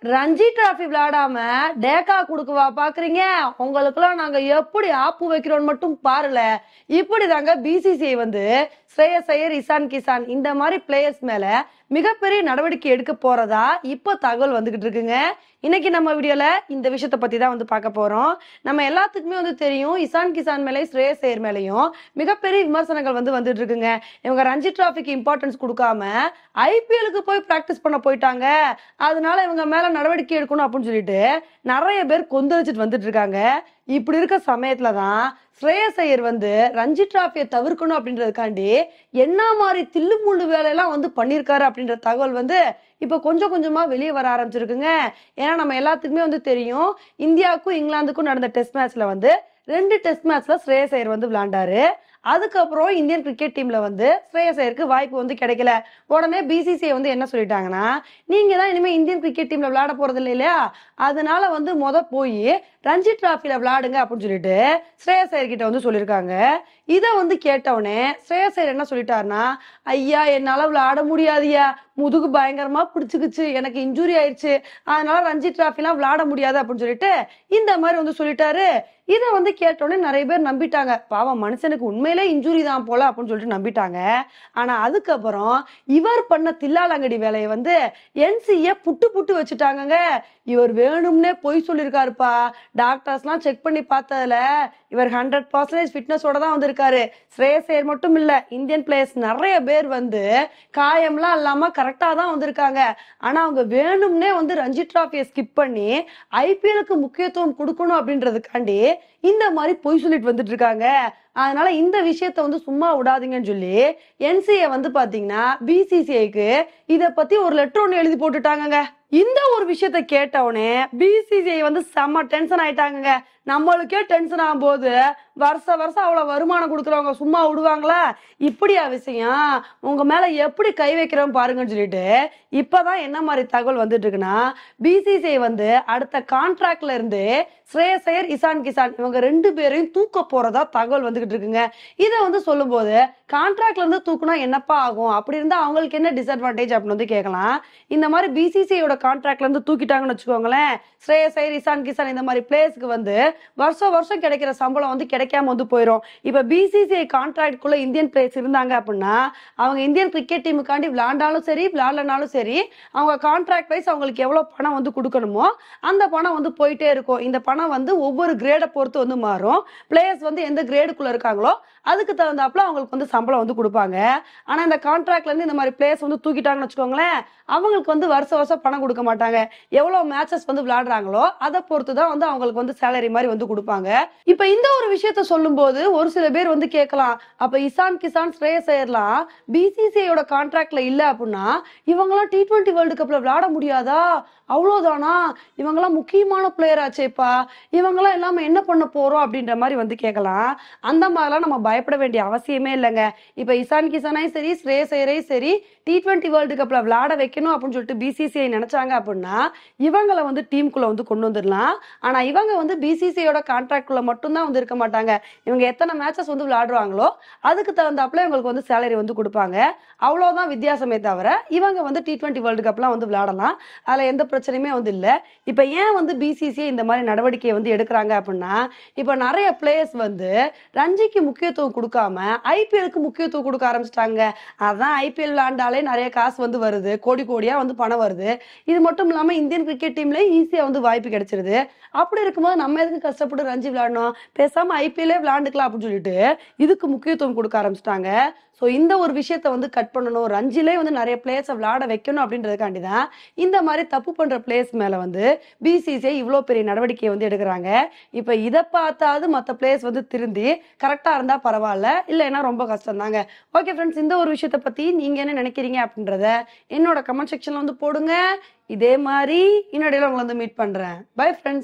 Ranji trophy விளையாடாம டேக்கா குடுக்கவா பாக்குறீங்க? உங்களுக்கெல்லாம் நாங்க எப்படி ஆப்பு வைக்கிறோம் மட்டும் பாருல. இப்படி தாங்க பிசிசிஐ வந்து ஸ்ரேயஸ் ஐயர், இசான் கிசான் இந்த மாதிரி பிளேயர்ஸ் மேல மிகப்பெரிய நடவடிக்கை எடுக்க போறதா இப்ப தகவல் வந்துகிட்டு இருக்குங்க. இன்னைக்கு நம்ம வீடியோல இந்த விஷயத்த பத்தி தான் வந்து பார்க்க போறோம். நம்ம எல்லாத்துக்குமே வந்து தெரியும், இசான் கிசான் மேலேயும் ஸ்ரேயஸ் ஐயர் மேலேயும் மிகப்பெரிய விமர்சனங்கள் வந்து வந்துட்டு இருக்குங்க. இவங்க ரஞ்சி டிராஃபிக்கு இம்பார்ட்டன்ஸ் கொடுக்காம ஐபிஎலுக்கு போய் பிராக்டிஸ் பண்ண போயிட்டாங்க, அதனால இவங்க மேல நடவடிக்கை எடுக்கணும் அப்படின்னு சொல்லிட்டு நிறைய பேர் கொந்தளிச்சுட்டு வந்துட்டு இருக்காங்க. இப்படி இருக்க சமயத்துலதான் ஸ்ரேயஸ் ஐயர் வந்து ரஞ்சி டிராஃபியை தவிர்க்கணும் அப்படின்றதுக்காண்டி என்ன மாதிரி தில்லு முள்ளு வேலையெல்லாம் வந்து பண்ணியிருக்காரு அப்படின்ற தகவல் வந்து இப்ப கொஞ்சம் கொஞ்சமா வெளியே வர ஆரம்பிச்சிருக்குங்க. ஏன்னா நம்ம எல்லாத்துக்குமே வந்து தெரியும், இந்தியாவுக்கும் இங்கிலாந்துக்கும் நடந்த டெஸ்ட் மேட்ச்ல வந்து 2 டெஸ்ட் மேட்ச்ல ஸ்ரேயஸ் ஐயர் வந்து விளையாண்டாரு. அதுக்கப்புறம் இந்தியன் கிரிக்கெட் டீம்ல வந்து ஸ்ரேயஸ் ஐயருக்கு வாய்ப்பு வந்து கிடைக்கல. உடனே பிசிசிஐ வந்து என்ன சொல்லிட்டாங்கன்னா, நீங்க தான் இனிமே இந்தியன் கிரிக்கெட் டீம்ல விளையாட போறது இல்லையா, அதனால வந்து போய் ரஞ்சி டிராஃபில விளையாடுங்க அப்படின்னு சொல்லிட்டு ஸ்ரேயஸ் ஐயர் கிட்ட வந்து சொல்லியிருக்காங்க. இதை வந்து கேட்டவுடனே ஸ்ரேயஸ் ஐயர் என்ன சொல்லிட்டாருன்னா, ஐயா என்னால விளையாட முடியாதுயா, முதுகு பயங்கரமா பிடிச்சுக்குச்சு, எனக்கு இன்ஜுரி ஆயிடுச்சு, அதனால ரஞ்சி டிராஃபிலாம் விளையாட முடியாது அப்படின்னு சொல்லிட்டு இந்த மாதிரி வந்து சொல்லிட்டாரு. இதை வந்து கேட்டோடனே நிறைய பேர் நம்பிட்டாங்க. பாவம் மனுஷனுக்கு உண்மையிலே இன்ஜுரி தான் போல அப்படின்னு சொல்லிட்டு நம்பிட்டாங்க. ஆனா அதுக்கப்புறம் இவர் பண்ண தில்லாலங்கடி வேலையை வந்து என்சிஏ புட்டு புட்டு வச்சுட்டாங்க. இவர் வேணும்னே பொய் சொல்லியிருக்காருப்பா. டாக்டர்ஸ் எல்லாம் செக் பண்ணி பார்த்ததுல இவர் 100% ஃபிட்னஸோட தான் வந்திருக்காரு. ஸ்ரேயஸ் ஐயர் மட்டும் இல்ல, இந்தியன் பிளேயர்ஸ் நிறைய பேர் வந்து காயம்லாம் இல்லாம கரெக்டா தான் வந்திருக்காங்க. ஆனா அவங்க வேணும்னே வந்து ரஞ்சி டிராஃபியை ஸ்கிப் பண்ணி ஐபிஎலுக்கு முக்கியத்துவம் கொடுக்கணும் அப்படின்றதுக்காண்டி இந்த மாதிரி பொய் சொல்லிட்டு வந்துட்டு இருக்காங்க. அதனால இந்த விஷயத்த வந்து சும்மா விடாதீங்கன்னு சொல்லி என்சிஏ வந்து பாத்தீங்கன்னா பிசிசிஐக்கு இத பத்தி ஒரு லெட்டர் ஒண்ணு எழுதி போட்டுட்டாங்க. இந்த ஒரு விஷயத்த கேட்டவுடனே பிசிசிஐ வந்து செம்ம டென்ஷன் ஆயிட்டாங்க. நம்மளுக்கே டென்ஷன் ஆகும் போது வருஷம் அவ்வளவு வருமானம் கொடுக்குறவங்க சும்மா விடுவாங்களா? இப்படியா விஷயம், உங்க மேல எப்படி கை வைக்கிறோம் பாருங்கன்னு சொல்லிட்டு இப்பதான் என்ன மாதிரி தகவல் வந்துட்டு இருக்குன்னா, பிசிசிஐ வந்து அடுத்த கான்ட்ராக்ட்ல இருந்து ஸ்ரேயஸ் ஐயர், இசான் கிசான் இவங்க 2 பேரையும் தூக்க போறதா தகவல் வந்துகிட்டு இருக்குங்க. இதை வந்து சொல்லும் போது கான்ட்ராக்ட்ல இருந்து தூக்குனா என்னப்பா ஆகும், அப்படி இருந்தா அவங்களுக்கு என்ன டிஸ்அட்வான்டேஜ் அப்படின்னு வந்து கேட்கலாம். இந்த மாதிரி பிசிசிஐயோட கான்ட்ராக்ட்ல இருந்து தூக்கிட்டாங்கன்னு வச்சுக்கோங்களேன், ஸ்ரேயஸ் ஐயர், இசான் கிசான் இந்த மாதிரி பிளேயர்ஸ்க்கு வந்து வருஷம் கிடைக்கிற சம்பளம் வந்து கிடைக்காம வந்து போயிடும். இப்ப பிசிசிஐ கான்ட்ராக்ட்குள்ள இந்தியன் பிளேயர்ஸ் இருந்தாங்க அப்படின்னா அவங்க இந்தியன் கிரிக்கெட் டீமுக்காண்டி விளையாண்டாலும் சரி விளையாடலனாலும் சரி அவங்க கான்ட்ராக்ட் வைஸ் அவங்களுக்கு எவ்வளவு பணம் வந்து கொடுக்கணுமோ அந்த பணம் வந்து போயிட்டே இருக்கும். இந்த பணம் வந்து ஒவ்வொரு கிரேடை பொறுத்து வந்து மாறும். பிளேயர்ஸ் வந்து எந்த கிரேடுக்குள்ள இருக்காங்களோ அதுக்கு தகுந்தாப்புல அவங்களுக்கு வந்து சம்பளம் வந்து கொடுப்பாங்க. ஆனா இந்த கான்ட்ராக்ட்ல இருந்து இந்த மாதிரி பிளேயர்ஸ் வந்து தூக்கிட்டாங்கன்னு வச்சுக்கோங்களேன், அவங்களுக்கு வந்து வருஷம் பணம் கொடுக்க மாட்டாங்க. எவ்வளவு மேட்சஸ் வந்து விளையாடுறாங்களோ அதை பொறுத்துதான் வந்து அவங்களுக்கு வந்து சேலரி மாதிரி வந்து கொடுப்பாங்க. இப்ப இந்த ஒரு விஷயத்த சொல்லும் போது ஒரு சில பேர் வந்து கேட்கலாம், அப்ப இசான் கிசான், ஸ்ரேயஸ் ஐயர்லாம் பிசிசிஐயோட கான்ட்ராக்ட்ல இல்ல அப்படின்னா இவங்கெல்லாம் T20 வேர்ல்டு கப்ல விளையாட முடியாதா? அவ்வளவுதானா? இவங்கெல்லாம் முக்கியமான பிளேயர் ஆச்சேப்பா, இவங்கெல்லாம் இல்லாம என்ன பண்ண போறோம் அப்படின்ற மாதிரி வந்து கேட்கலாம். அந்த மாதிரிலாம் நம்ம பயப்பட வேண்டிய அவசியமே இல்லைங்க. இப்ப இசான் கிசானையும் சரி ஸ்ரேயஸ் ஐயரையும் சரி T20 வேர்ல்டு கப்ல விளையாட வைக்கணும் அப்படின்னு சொல்லிட்டு பிசிசிஐ நினைச்சாங்க அப்படின்னா இவங்களை வந்து டீமுக்குள்ள வந்து கொண்டு வந்துடலாம். ஆனா இவங்க வந்து பிசிசிஐயோட கான்ட்ராக்ட்குள்ள மட்டும்தான் வந்து இருக்க மாட்டாங்க. இவங்க எத்தனை மேட்சஸ் வந்து விளையாடுவாங்களோ அதுக்கு தகுந்தாப்புல இவங்களுக்கு வந்து சேலரி வந்து கொடுப்பாங்க. அவ்வளவுதான் வித்தியாசமே தவிர இவங்க வந்து T20 வேர்ல்டு கப்லாம் வந்து விளையாடலாம், அதுல எந்த பிரச்சனையுமே வந்து இல்ல. இப்ப ஏன் வந்து பிசிசிஐ இந்த மாதிரி நடவடிக்கையை வந்து எடுக்கிறாங்க அப்படின்னா, இப்ப நிறைய பிளேயர்ஸ் வந்து ரஞ்சிக்கு முக்கியத்துவம் கொடுக்காம ஐபிஎலுக்கு முக்கியத்துவம் கொடுக்க ஆரம்பிச்சிட்டாங்க. அதான் ஐபிஎல் விளையாண்டாலே நிறைய காசு வந்து வருது, கோடியா வந்து பணம் வருது. இது மட்டும் இல்லாம இந்தியன் கிரிக்கெட் டீம்ல ஈஸியா வந்து வாய்ப்பு கிடைச்சிருது. அப்படி இருக்கும்போது நம்ம எதுக்கு கஷ்டப்பட்டு ரஞ்சி விளையாடணும், பேசாம ஐபிஎல்லே விளையாண்டுக்கலாம் அப்படின்னு சொல்லிட்டு இதுக்கு முக்கியத்துவம் கொடுக்க ஆரம்பிச்சிட்டாங்க. ஸோ இந்த ஒரு விஷயத்த வந்து கட் பண்ணணும், ரஞ்சிலே வந்து நிறைய பிளேயர்ஸை விளையாட வைக்கணும் அப்படின்றதுக்காண்டி தான் இந்த மாதிரி தப்பு பண்ற பிளேயர்ஸ் மேல வந்து பிசிசிஐ இவ்வளோ பெரிய நடவடிக்கையை வந்து எடுக்கிறாங்க. இப்ப இதை பார்த்தாவது மற்ற பிளேயர்ஸ் வந்து திருந்தி கரெக்டா இருந்தா பரவாயில்ல, இல்லைன்னா ரொம்ப கஷ்டம் தாங்க. ஓகே ஃப்ரெண்ட்ஸ், இந்த ஒரு விஷயத்த பத்தி நீங்க என்ன நினைக்கிறீங்க அப்படின்றத என்னோட கமெண்ட் செக்ஷன்ல வந்து போடுங்க. இதே மாதிரி இன்னொடையில உங்களை வந்து மீட் பண்றேன். Bye friends.